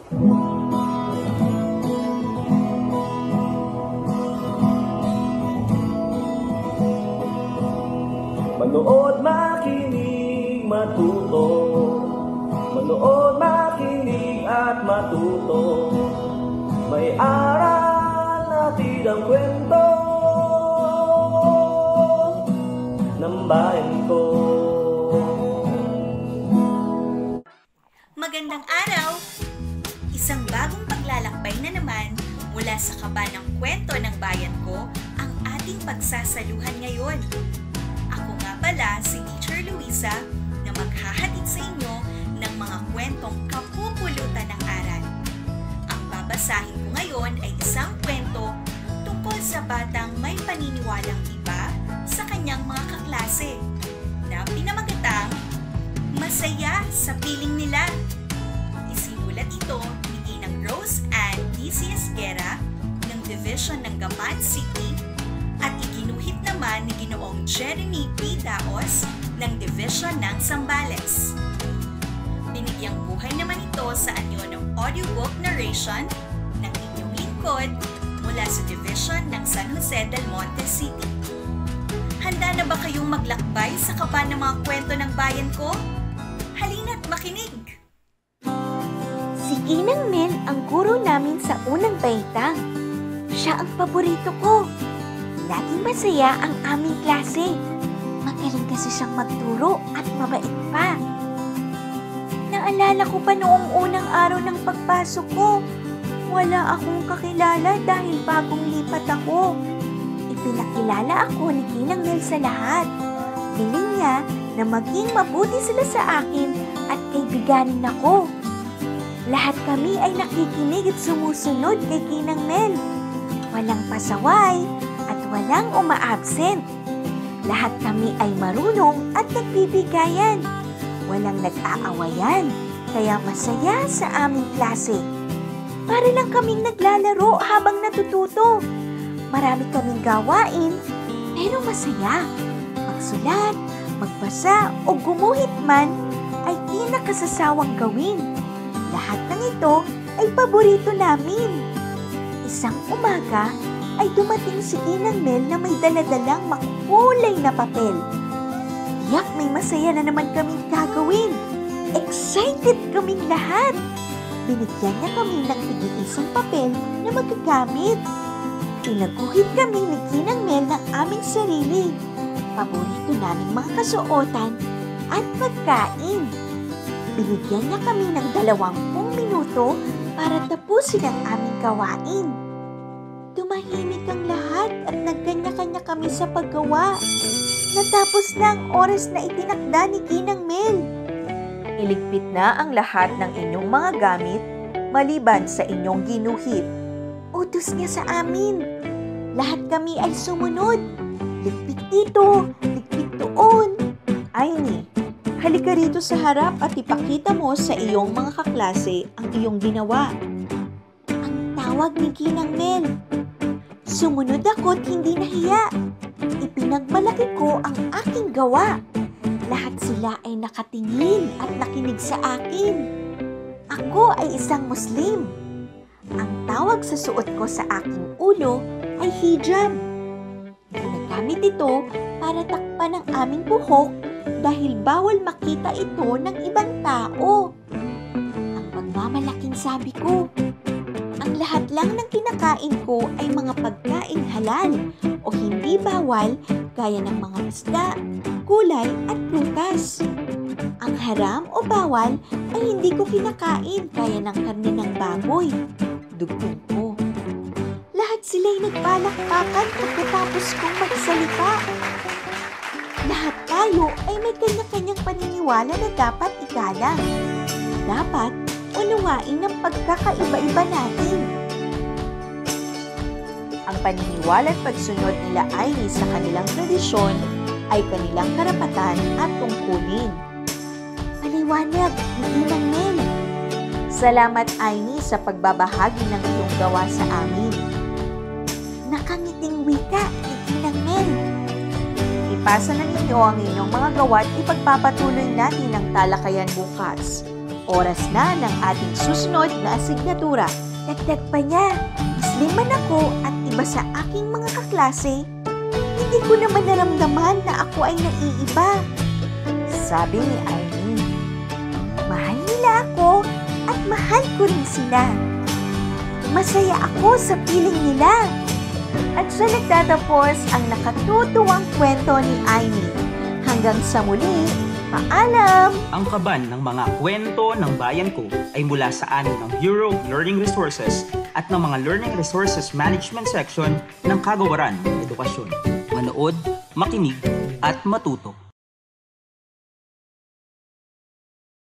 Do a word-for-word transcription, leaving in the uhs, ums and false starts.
Manood, makinig, matuto. Manood, makinig at matuto. May aral natin ang kwento ng bayan ko. Magandang araw! Isang bagong paglalakbay na naman mula sa kaba ng kwento ng bayan ko ang ating pagsasaluhan ngayon. Ako nga pala si Teacher Luisa na maghahatid sa inyo ng mga kwentong kapupulutan ng aral. Ang babasahin ko ngayon ay isang kwento tungkol sa batang may paniniwalang iba sa kanyang mga kaklase na pinamagatang Masaya sa Piling Nila. Isinulat ito ni Ginang Rose Ann D C Esguera ng Division ng Gapan City at iginuhit naman ni Ginoong Jeremy P. Daos ng Division ng Zambales. Binigyang buhay naman ito sa anyo ng audiobook narration ng inyong lingkod mula sa Division ng San Jose del Monte City. Handa na ba kayong maglakbay sa kaba ng mga kwento ng bayan ko? Halina't makinig! Si Ginang Mel ang guro namin sa unang baitang. Siya ang paborito ko. Laging masaya ang aming klase. Magaling kasi siyang magturo at mabait pa. Naalala ko pa noong unang araw ng pagpasok ko. Wala akong kakilala dahil bagong lipat ako. Ipinakilala ako ni Ginang Mel sa lahat. Piling niya na maging mabuti sila sa akin at kaibiganin ako. Lahat kami ay nakikinig at sumusunod kay Ginang Mel. Walang pasaway at walang uma-absent. Lahat kami ay marunong at nagbibigayan. Walang nag-aawayan, kaya masaya sa aming klase. Para lang kaming naglalaro habang natututo. Marami kaming gawain, pero masaya. Magsulat, magbasa o gumuhit man ay di nakasasawang gawin. Lahat ng ito ay paborito namin. Isang umaga ay dumating si Ginang Mel na may daladalang makulay na papel. Tiyak may masaya na naman kaming gagawin. Excited kaming lahat. Binigyan niya kami ng tig-isang papel na magagamit. Pinaguhit kami ni Ginang Mel ng aming sarili. Paborito naming mga kasuotan at pagkain. Binigyan niya kami ng dalawampung minuto para tapusin ang aming gawain. Tumahimik ang lahat at nagkanya-kanya kami sa paggawa. Natapos na ang oras na itinakda ni Ginang Mel. Iligpit na ang lahat ng inyong mga gamit maliban sa inyong ginuhit. Utos niya sa amin. Lahat kami ay sumunod. Ligpit dito, ligpit doon. Aini, halika rito sa harap at ipakita mo sa iyong mga kaklase ang iyong ginawa. Ang tawag ni Ginang Mel. Sumunod ako't hindi nahiya. Ipinagmalaki ko ang aking gawa. Lahat sila ay nakatingin at nakinig sa akin. Ako ay isang Muslim. Ang tawag sa suot ko sa aking ulo ay hijab. Ginagamit ito para takpan ang aming buhok dahil bawal makita ito ng ibang tao. Ang pagmamalaking sabi ko, ang lahat lang ng kinakain ko ay mga pagkain halal o hindi bawal gaya ng mga isda, gulay at prutas. Ang haram o bawal ay hindi ko kinakain gaya ng karne ng baboy, dugtong ko. Lahat sila'y nagbalakpakan pagkatapos kong magsalita. Lahat tayo ay may kanya-kanyang paniniwala na dapat igalang. Dapat unawain ang pagkakaiba-iba natin. Ang paniniwala at pagsunod nila Aini sa kanilang tradisyon ay kanilang karapatan at tungkulin. Paliwanag, Ginang Mel. Salamat Aini sa pagbabahagi ng iyong gawa sa amin. Nakangiting wika ni Ginang Mel. Ipasa na ninyo ang inyong mga gawa at ipagpapatuloy natin ang talakayan bukas. Oras na ng ating susunod na asignatura. Dagdag pa niya, Muslim man ako at iba sa aking mga kaklase, hindi ko naman naramdaman na ako ay naiiba. Sabi ni Aileen. Mahal nila ako at mahal ko rin sila. Masaya ako sa piling nila. At siya nagtatapos ang nakatutuwang kwento ni Aileen. Hanggang sa muli, paalam! Ang kaban ng mga kwento ng bayan ko ay mula sa amin ng Bureau of Learning Resources at ng mga Learning Resources Management Section ng Kagawaran ng Edukasyon. Manood, makinig, at matuto.